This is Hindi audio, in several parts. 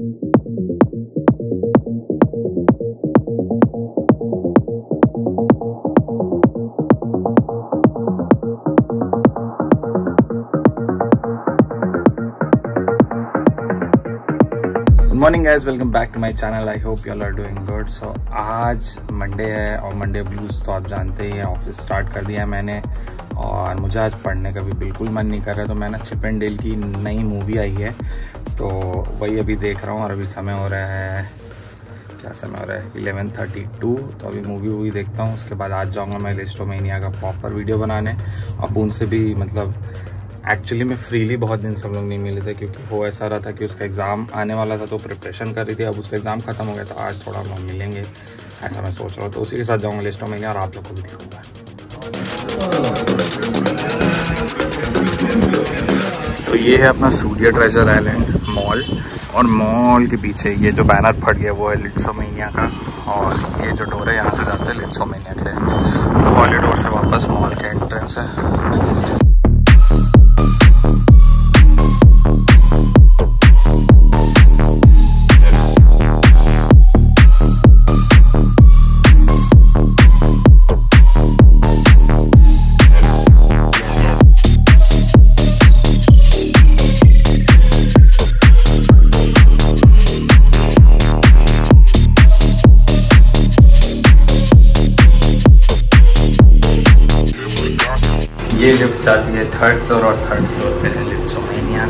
Morning guys, welcome back to my channel. I hope you all are doing good. So आज मंडे है और मंडे ब्लूज तो आप जानते ही हैं। ऑफिस स्टार्ट कर दिया मैंने और मुझे आज पढ़ने का भी बिल्कुल मन नहीं कर रहा। तो मैं ना चिप एंड डेल की नई मूवी आई है तो वही अभी देख रहा हूँ। और अभी समय हो रहा है, क्या समय हो रहा है, 11:32। तो अभी मूवी देखता हूँ। उसके बाद आज जाऊँगा मैं लिस्टोमेनिया का प्रॉपर वीडियो बनाने। अब उनसे भी मतलब एक्चुअली मैं फ्रीली बहुत दिन से हम लोग नहीं मिले थे क्योंकि वो ऐसा रहा था कि उसका एग्ज़ाम आने वाला था तो प्रिपरेशन कर रही थी। अब उसका एग्ज़ाम ख़त्म हो गया तो आज थोड़ा हम लोग मिलेंगे ऐसा मैं सोच रहा हूँ। तो उसी के साथ जाऊँगा लिस्टोमेनिया और आप लोग को भी दिखाऊंगा। तो ये है अपना सूर्य ट्रेजर आइलैंड मॉल और मॉल के पीछे ये जो बैनर फट गया वो है लिस्टोमेनिया का। और ये जो डोर है यहाँ से जाते हैं लिस्टोमेनिया के लिए, वो वाले डोर से वापस मॉल के एंट्रेंस है। ये लिफ्ट जाती है 3rd फ्लोर और 3rd फ्लोर पे है लिस्टोमेनिया।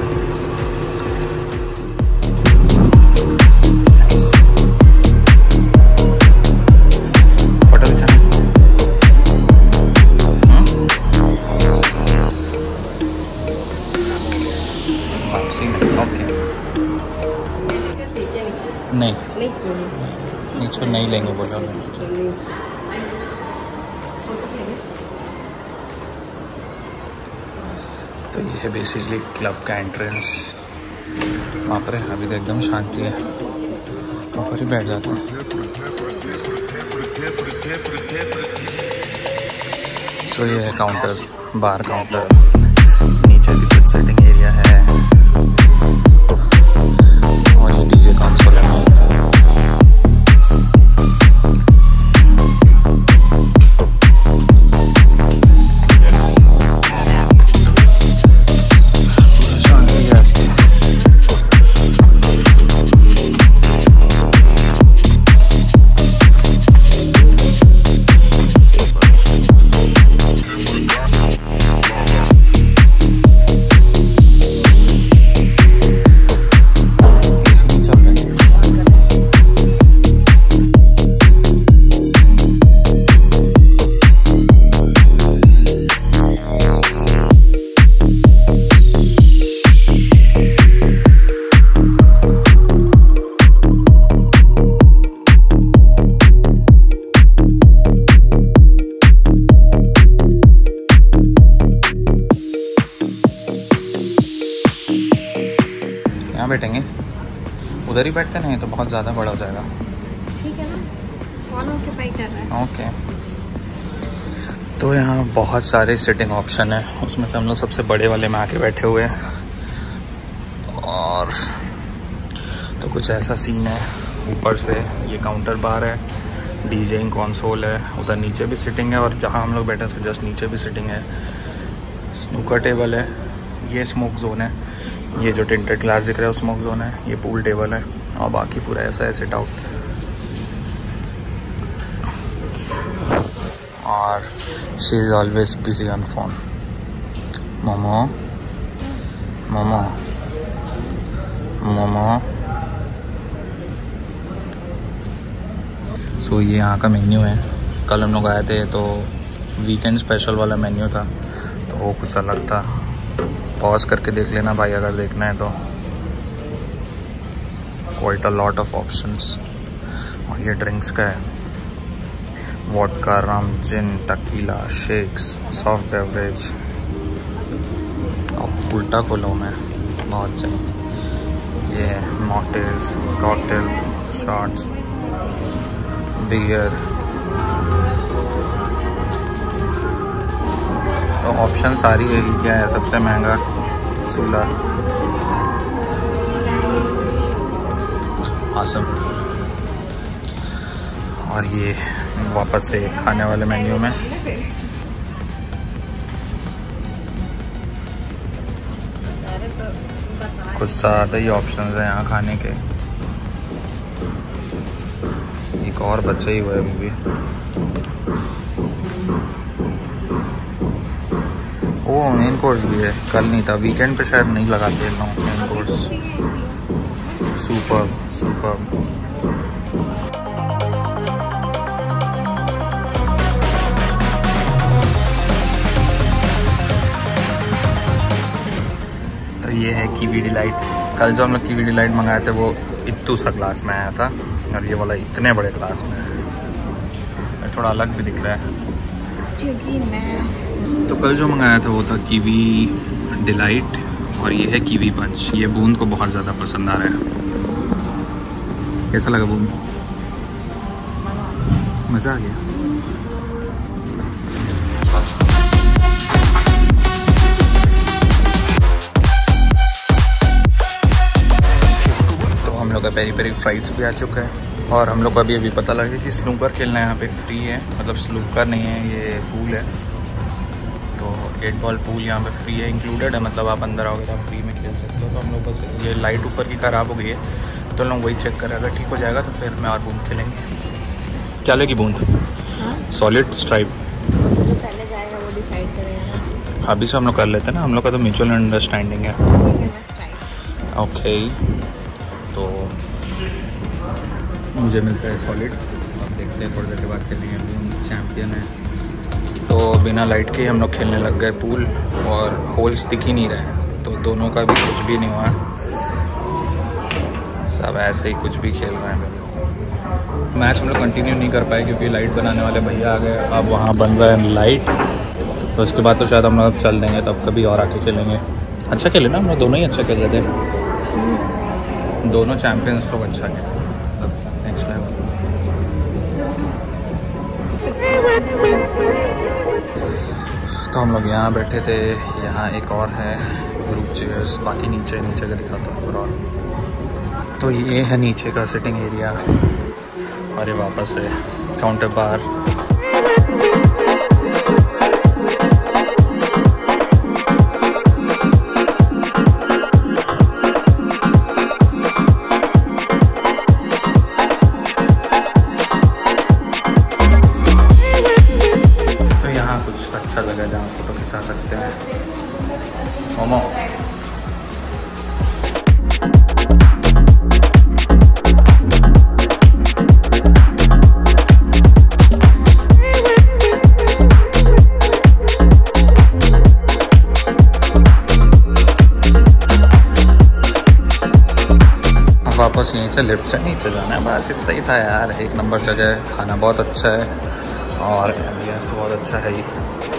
फोटो खींचा वापसी ओके नहीं नीचे नहीं लेंगे बोला। तो ये है बेसिकली क्लब का एंट्रेंस। वहाँ पर अभी तो एकदम शांति है, ऊपर ही बैठ जाता हूँ। सो ये है काउंटर, बार काउंटर। नीचे भी कुछ सेटिंग एरिया है और ये डीजे कंसोल है। यहाँ बैठेंगे, उधर ही बैठते नहीं तो बहुत ज़्यादा बड़ा हो जाएगा। ठीक है ना, कौन ऑक्यूपाई कर रहा है? ओके। तो यहाँ बहुत सारे सिटिंग ऑप्शन है, उसमें से हम लोग सबसे बड़े वाले में आके बैठे हुए हैं। और तो कुछ ऐसा सीन है। ऊपर से ये काउंटर बार है, डीजेइंग कंसोल है, उधर नीचे भी सिटिंग है और जहाँ हम लोग बैठे हैं जस्ट नीचे भी सिटिंग है। स्नूकर टेबल है, ये स्मोक जोन है, ये जो टिंटेड ग्लास दिख रहा है स्मोक जोन है, ये पूल टेबल है और बाकी पूरा ऐसा है सिट आउट। और she is always busy on phone. Momo momo momo. So ये यहाँ का मेन्यू है। कल हम लोग आए थे तो वीकेंड स्पेशल वाला मेन्यू था तो वो कुछ अलग था। पॉज करके देख लेना भाई अगर देखना है तो। Quite a lot of options. और ये ड्रिंक्स का है, vodka, rum, gin, tequila, shakes, soft beverage. अब उल्टा खोलो मैं, बहुत सही। ये है मॉकटेल्स, कॉकटेल, शॉट्स, बियर। तो ऑप्शन सारी है। क्या है सबसे महंगा? 16। awesome। और ये वापस से खाने वाले मेन्यू में कुछ ज़्यादा ही ऑप्शंस हैं यहाँ खाने के। एक और बच्चा ही हुआ है अभी भी। ओ मेन कोर्स भी है, कल नहीं था, वीकेंड पे शायद नहीं लगाते हैं मेन कोर्स। Super super. तो ये है कीवी डिलाइट। कल जो हम लोग कीवी डिलाइट मंगाए थे वो इत्तू सा ग्लास में आया था और ये वाला इतने बड़े ग्लास में है, थोड़ा अलग भी दिख रहा है। तो कल जो मंगाया था वो था कीवी डिलाइट और ये है कीवी पंच। ये बूंद को बहुत ज़्यादा पसंद आ रहा है। कैसा लगा बूंद? मज़ा आ गया। तो हम लोग का पेरी पेरी फ्राइड्स भी आ चुका है और हम लोग को अभी पता लगा कि स्नूकर खेलना यहाँ पे फ्री है। मतलब स्नूकर नहीं है, ये पूल है। तो 8 बॉल पूल यहाँ पे फ्री है, इंक्लूडेड है। मतलब आप अंदर आओगे तो आप फ्री में खेल सकते हो। तो हम लोग बस ये लाइट ऊपर की ख़राब हो गई है तो हम लोग वही चेक करें, अगर ठीक हो जाएगा तो फिर मैं और बूंद खेलेंगे। क्या लेगी बूंद? सॉलिड स्ट्राइप जो पहले जाएगा वो डिसाइड करेगा। अभी से हम लोग कर लेते हैं ना, हम लोग का तो म्यूचुअल अंडरस्टैंडिंग है। ओके तो मुझे मिलता है सॉलिड, अब देखते हैं थोड़ी देर के बाद खेलेंगे। बूंद चैम्पियन है। तो बिना लाइट के हम लोग खेलने लग गए पूल और होल्स दिख ही नहीं रहे, तो दोनों का भी कुछ भी नहीं हुआ, सब ऐसे ही कुछ भी खेल रहे हैं। मैच हम लोग कंटिन्यू नहीं कर पाए क्योंकि लाइट बनाने वाले भैया आ गए। अब वहाँ बन रहा है लाइट, तो उसके बाद तो शायद हम लोग चल देंगे, तब कभी और आके खेलेंगे। अच्छा खेले ना हम लोग, दोनों ही अच्छा खेल रहे थे। दोनों चैम्पियंस लोग अच्छा खेले, नेक्स्ट लेवल। तो हम लोग यहाँ बैठे थे, यहाँ एक और है ग्रुप चेयर्स, बाकी नीचे का दिखाता हूँ ओवरऑल। तो ये है नीचे का सिटिंग एरिया और ये वापस से काउंटर बार। तो यहाँ कुछ अच्छा जगह जहाँ फोटो खिंचा सकते हैं। मोमो वापस यहीं से लिफ्ट से नीचे जाना है, बस इतना ही था यार। एक नंबर जगह है, खाना बहुत अच्छा है और एम्बियंस तो बहुत अच्छा है ही।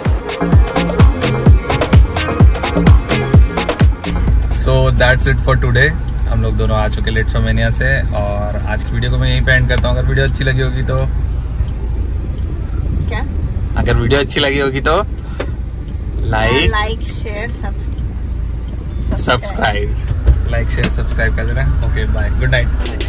So that's it for today. हम लोग दोनों आ चुके लेट सोमेनिया से और आज की वीडियो को मैं यहीं पे एंड करता हूँ। अगर वीडियो अच्छी लगी होगी तो क्या? अगर वीडियो अच्छी लगी होगी तो like share subscribe like share subscribe कर देना। Okay bye, good night.